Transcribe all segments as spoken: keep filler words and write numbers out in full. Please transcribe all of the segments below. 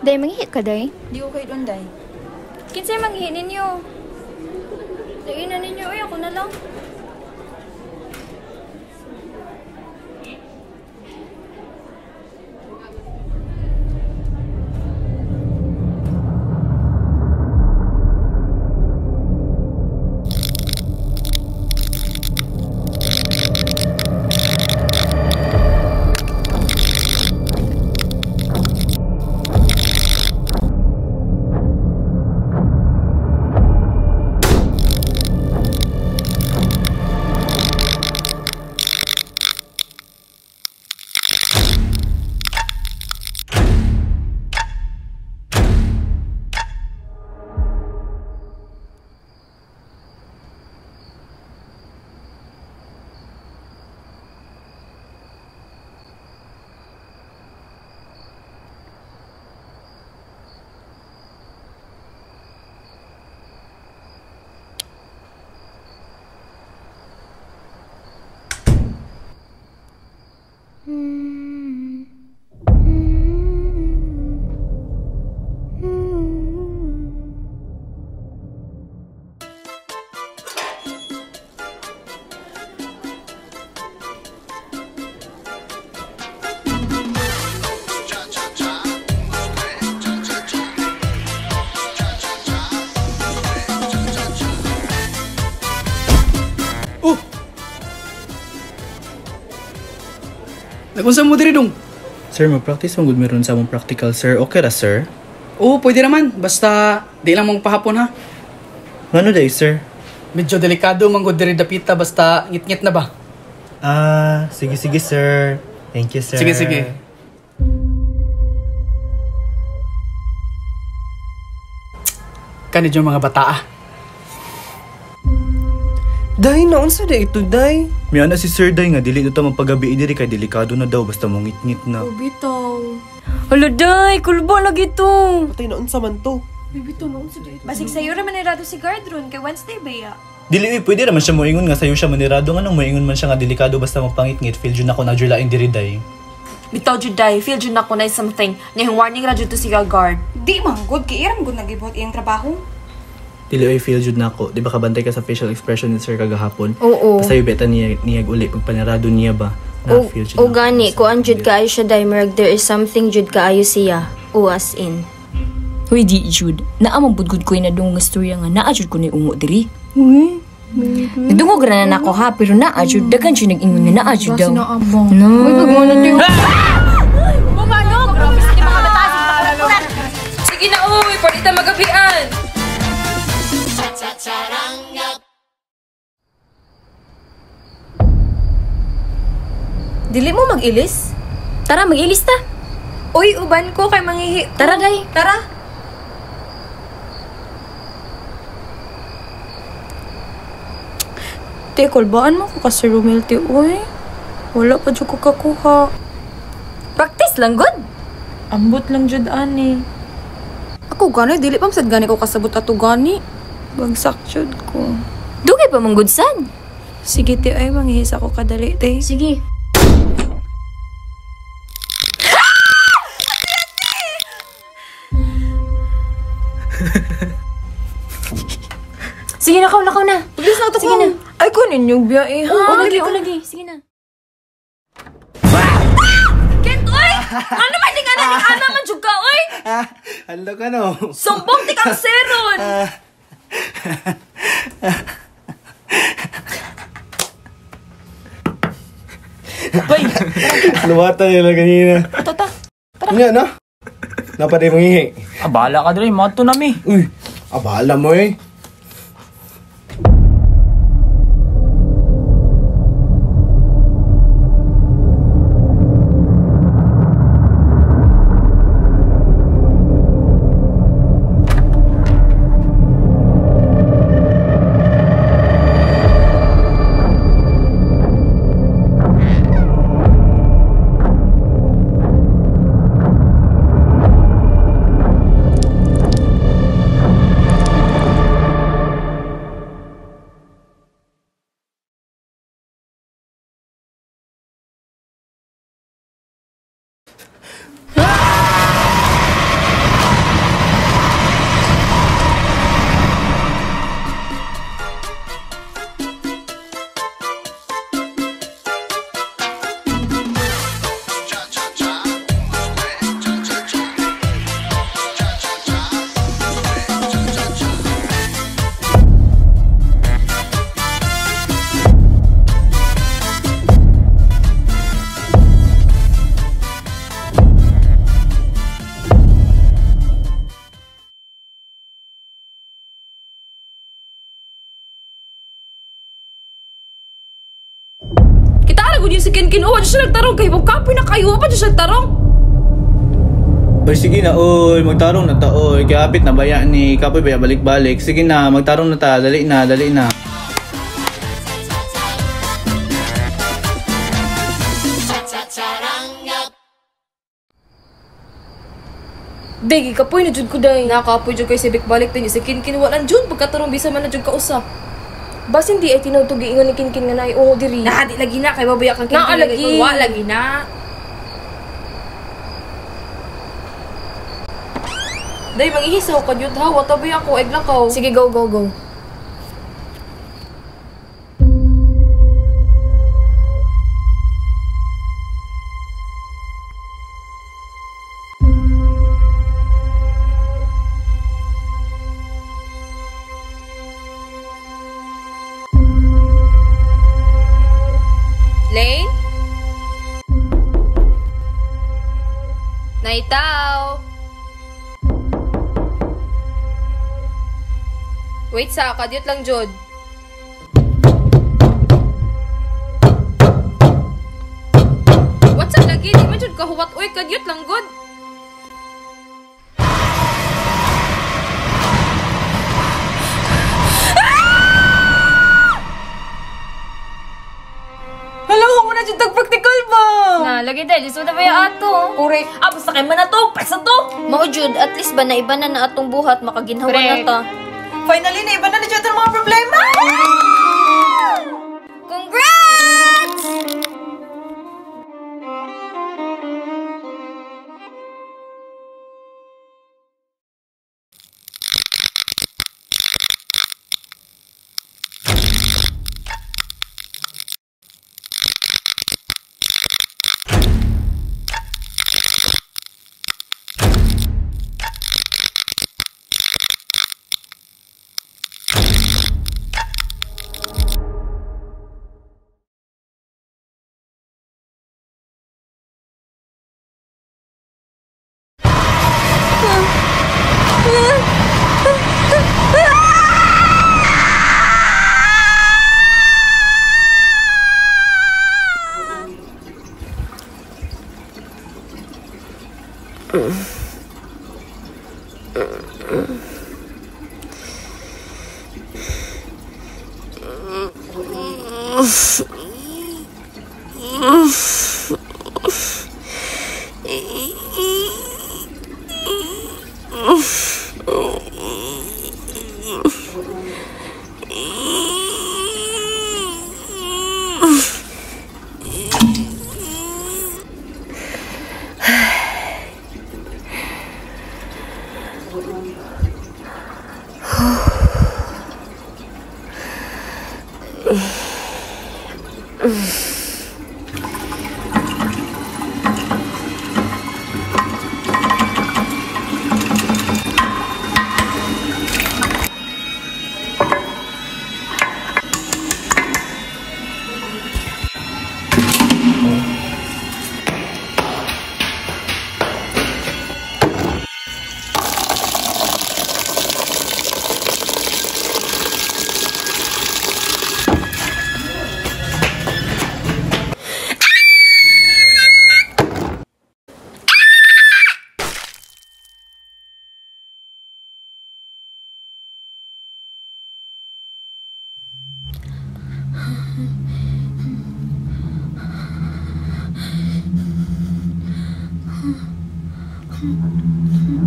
Day, mangihi ka, day? Di ko kayo doon, day. Kinsay mangihi ninyo? Dainan ninyo, ay ako na lang. Nagunsa mo diri dong? Sir, mag-practice mong good meron sa among practical, sir. Okay ra, sir? Oo, pwede naman. Basta, di lang mong pahapon, ha? Ano day, sir? Medyo delikado manggod diri dapita, basta ngit-ngit na ba? Ah, sige, sige, sir. Thank you, sir. Sige, sige. Kanid yung mga bata, ah. Day, naunsa day ito, day? May ana si sir day nga, dili na ito magpagabi diri kay delikado na daw, basta mong ngit-ngit na. Oh, bitaw. Hala, day! Kulbo lagi to! Patay, naunsa man to. Bibitaw, naunsa day ito. Basig sa'yo raman nirado si guard ron, kay Wednesday ba ya? Dili, eh, pwede naman siya moingon nga sa'yo siya manirado nga nang moingon man siya nga delikado basta magpangit-ngit. Feel dyan ako na dyan laing diri day. Bitaw, Juday. Feel dyan ako na something. Nahing warning radyo to si guard. Di man good kay iram good nagibot iyang trabaho. Dili ay feel jud nako. Di ba kabantay ka sa facial expression ni sir kagahapon? Oo. Basta yung beta niya, niya uli pag panirado niya ba? Na O, feel jud o gani, kung ang jud kaayo siya day, marag there is something jud kaayo siya. O as in. Hoy di Jude, naamang budgud ko na dong nga storya nga naa jud ko ni ungo diri. Uy. Nadungog ra na nako ha, pero naa jud dagan jud nag-ingon nga naa jud daw. Sinaabang. No. Uy, gagawin natin yung... Bumanong! Grabe, sige mga batas. Sige na, uy! Pwede tayo magabian! Dili mo mag-ilis? Tara, mag-ilis ta. Uy, uban ko kay mangihi. Tara, day. Tara. Te, kulbaan mo ko ka Sir Romel, te, uy. Wala pa dyan ko kakuha. Practice lang, good. Ambot lang dyan, ani. Ako gani dili pa sad gani ko kasabot ato gani. Bagsak dyan ko. Dugay pa mong good sad. Sige, te, ay, manghihis ako kadali, te. Sige. Sige, nakaw, nakaw na. Bilis na ito Sige na. Ay, kunin yung biyahe, ha? Oo, lagi, oo, lagi. Sige na. Kent, oy! Ano man yung anak ni Ana man dyan ka, oy! Halo ka no? Sumbong ti kang seron! Bay! Luwatan nila kanina. Ito, ta. Nga na? Napaday mong ihi. Abala ka dali, mato nami. Uy, abala mo eh. ko yung si Kinkin. Uwa dyan siya nagtarong. Kaya mong kapoy na kayo. Uwa pa dyan siya nagtarong. Oy, sige na, oy. Magtarong na ta, oy. Kaya apit na baya ni Kapoy baya balik-balik. Sige na, magtarong na ta. Dali na, dali na. Begi, kapoy na jud ko day. Nakapoy jud kay sibik balik din si Kinkin. Walang jud pagkatarong bisa man na jud kausa. Bas hindi ay tinawtugi ingon ni Kinkin nga nay oo diri. Na, di lagi na. Kay babaya kang Kinkin. Naa lagi. Wa lagi na. Day, mangihisaw ka jud ha. Watabi ako, eglakaw. Sige, go, go, go. Lane? Naitaw. Wait sa, kadyot lang jud. What's up lagi? Di man jud kahuwat. Uy, kadyot lang good. Hala, ako na dyan tag-practical ba? Na, lagi dahil. Iso na ba yung ato? Correct. Ah, basta kayo man na to. Pesa to. Mao jud, at least ba na iba na na atong buhat, makaginhawa na Correct. ta. Finally, na iba na dyan ang mga problema. Congrats!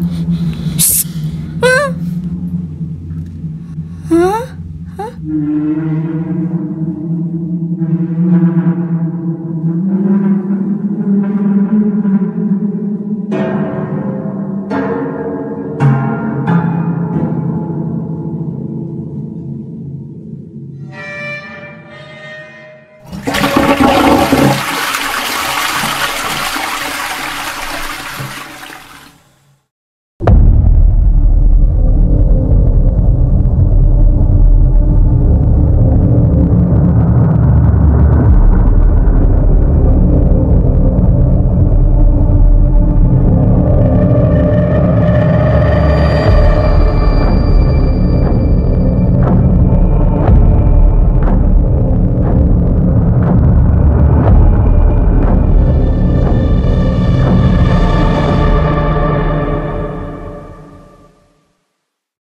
Huh? Huh?